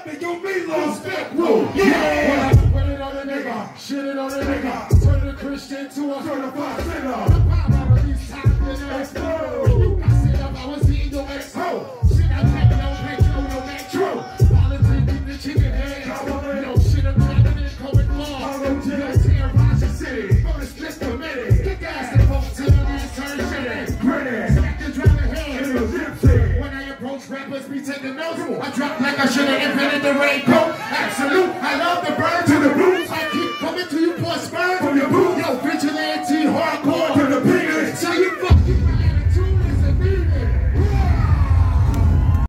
They gon' be lost back rule. Yeah! Put it on the nigga, shit it on the nigga. Turn the Christian to a certified sinner. The power of these times in explode. You got set up, I was eating your ex-hoe. Shit, I'm taking no picture, no metro. Politics in the chicken head. No shit, I'm driving in Cohen Law. Let's terrorize the city. Go to split committee. Kick ass and hope till these turn shitty. Gritty. Smack the driver head. It was empty. When I approach rappers, be taking notes. I drop like I should have invented the raincoat.